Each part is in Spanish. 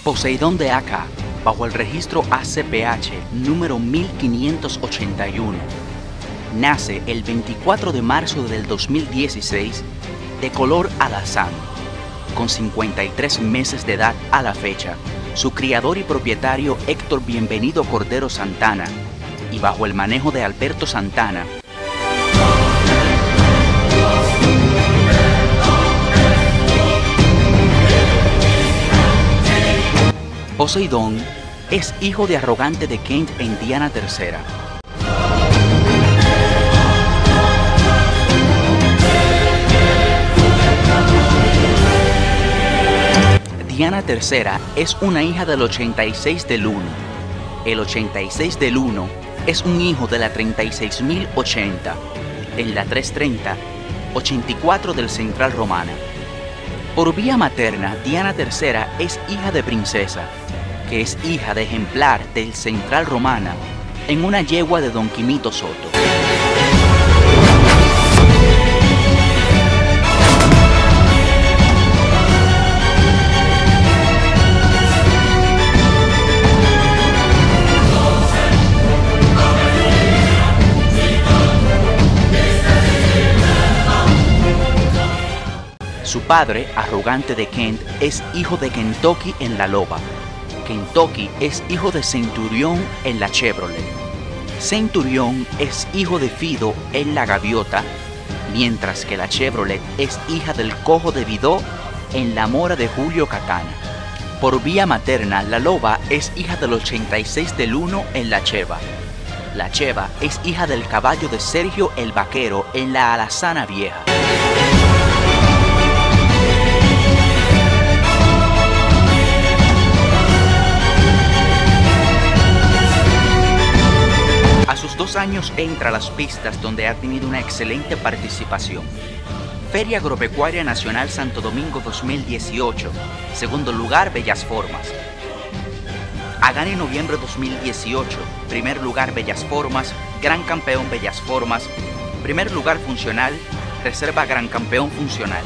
Poseidón de Acá, bajo el registro ACPH número 1581, nace el 24 de marzo del 2016 de color alazán, con 53 meses de edad a la fecha. Su criador y propietario Héctor Bienvenido Cordero Santana, y bajo el manejo de Alberto Santana, Poseidón es hijo de Arrogante de Kent e Diana III. Diana III es una hija del 86 del 1. El 86 del 1 es un hijo de la 36.080. En la 330, 84 del Central Romana. Por vía materna, Diana III es hija de princesa, que es hija de ejemplar del Central Romana, en una yegua de Don Quimito Soto. Su padre, Arrogante de Kent, es hijo de Kentucky en la Loba. Kentucky es hijo de Centurión en la Chevrolet. Centurión es hijo de Fido en la Gaviota, mientras que la Chevrolet es hija del Cojo de Vidó en la Mora de Julio Catana. Por vía materna, la Loba es hija del 86 del 1 en la Cheva. La Cheva es hija del caballo de Sergio el Vaquero en la Alazana Vieja. A sus 2 años entra a las pistas, donde ha tenido una excelente participación. Feria Agropecuaria Nacional Santo Domingo 2018, segundo lugar Bellas Formas. Agani noviembre 2018, primer lugar Bellas Formas, Gran Campeón Bellas Formas, primer lugar Funcional, Reserva Gran Campeón Funcional.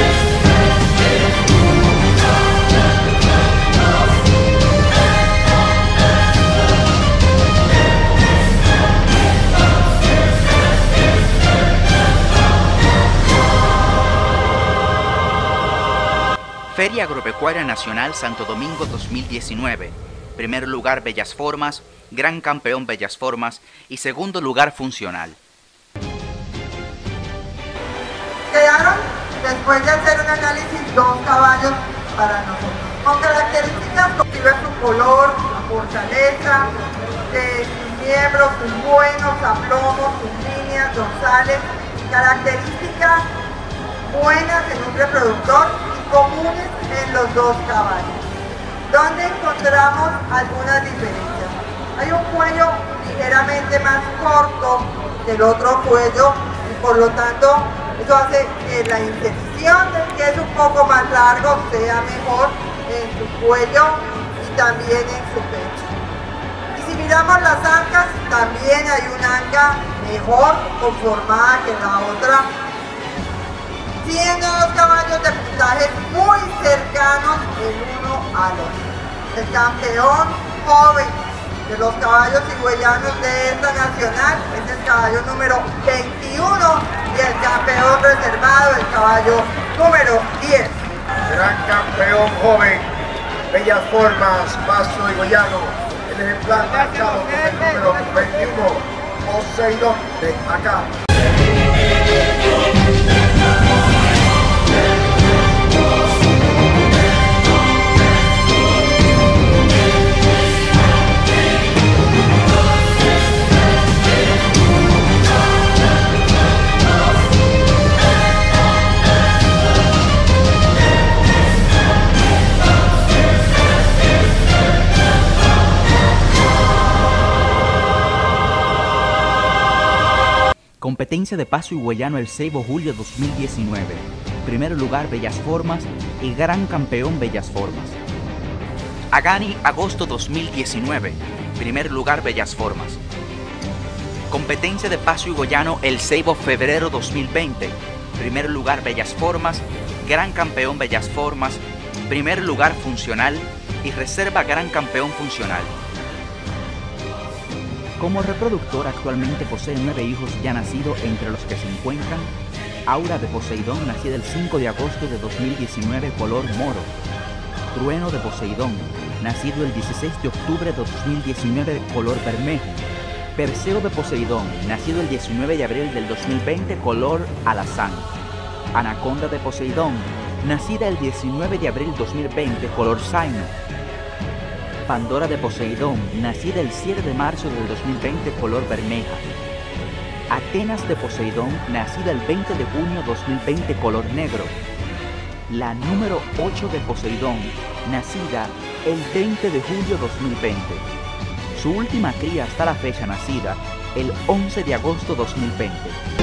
Feria Agropecuaria Nacional Santo Domingo 2019, primer lugar Bellas Formas, Gran Campeón Bellas Formas y segundo lugar Funcional. Quedaron, después de hacer un análisis, 2 caballos para nosotros, con características como su color, su fortaleza, sus miembros, sus buenos aplomos, sus líneas dorsales, características buenas en un reproductor y comunes en los 2 caballos. ¿Dónde encontramos algunas diferencias? Hay un cuello ligeramente más corto que el otro cuello y por lo tanto eso hace que la inserción del queso un poco más largo sea mejor en su cuello y también en su pecho. Y si miramos las ancas, también hay una anca mejor conformada que la otra, siendo los caballos de puntaje muy cercanos el uno al otro. El campeón joven de los caballos higüeyanos de esta nacional es el caballo número 21 y el campeón reservado, el caballo número 10. Gran campeón joven, Bellas Formas, Paso Higüeyano, el ejemplar marcado con el número 21, Poseidón de Acá. Competencia de Paso Higüeyano El Ceibo Julio 2019. Primer lugar Bellas Formas y Gran Campeón Bellas Formas. Agani agosto 2019. Primer lugar Bellas Formas. Competencia de Paso Higüeyano El Ceibo febrero 2020. Primer lugar Bellas Formas, Gran Campeón Bellas Formas, primer lugar Funcional y reserva gran campeón funcional. Como reproductor actualmente posee 9 hijos ya nacidos, entre los que se encuentran Aura de Poseidón, nacida el 5 de agosto de 2019, color moro. Trueno de Poseidón, nacido el 16 de octubre de 2019, color bermejo. Perseo de Poseidón, nacido el 19 de abril del 2020, color alazán. Anaconda de Poseidón, nacida el 19 de abril 2020, color zaino. Pandora de Poseidón, nacida el 7 de marzo del 2020, color bermeja. Atenas de Poseidón, nacida el 20 de junio 2020, color negro. La número 8 de Poseidón, nacida el 20 de julio 2020. Su última cría hasta la fecha, nacida el 11 de agosto 2020.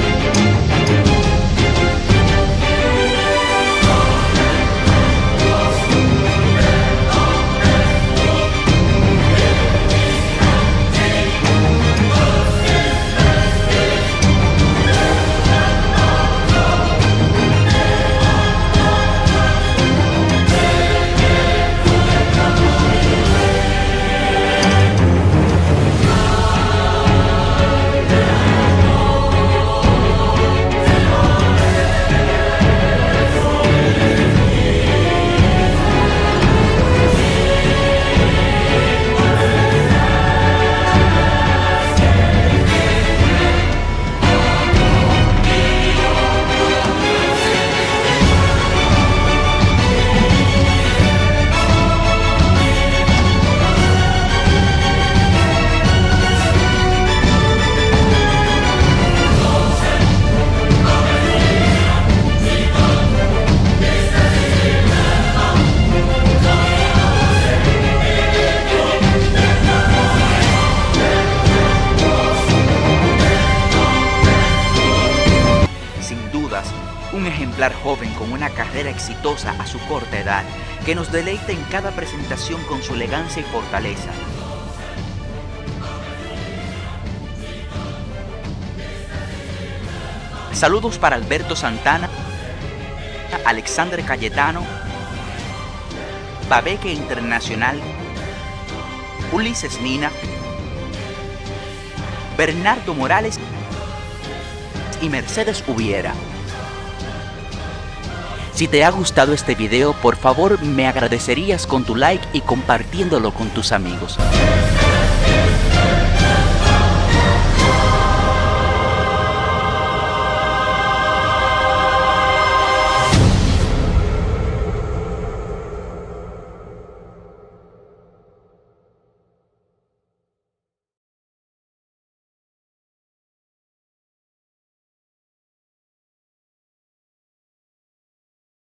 Un ejemplar joven con una carrera exitosa a su corta edad, que nos deleita en cada presentación con su elegancia y fortaleza. Saludos para Alberto Santana, Alexander Cayetano, Babeque Internacional, Ulises Nina, Bernardo Morales y Mercedes Hubiera. Si te ha gustado este video, por favor me agradecerías con tu like y compartiéndolo con tus amigos.